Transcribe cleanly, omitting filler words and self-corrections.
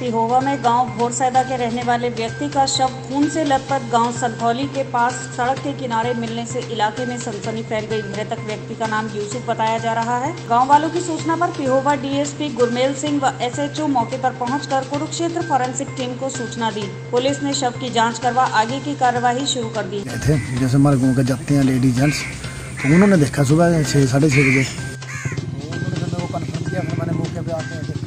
पिहोवा में गांव भोरसैदा के रहने वाले व्यक्ति का शव खून से लथपथ गांव संथौली के पास सड़क के किनारे मिलने से इलाके में सनसनी फैल गई। मृतक व्यक्ति का नाम यूसुफ बताया जा रहा है। गांव वालों की सूचना पर पिहोवा डीएसपी गुरमेल सिंह व एसएचओ मौके पर पहुंचकर कुरुक्षेत्र फॉरेंसिक टीम को सूचना दी। पुलिस ने शव की जाँच करवा आगे की कार्यवाही शुरू कर दी। जैसे हमारे गाँव के जाते हैं लेडीज जेंट्स, तो उन्होंने देखा सुबह 6 साढ़े 6 बजे, तो उन्होंने वो कन्फर्म किया। मैंने मौके पे आते हैं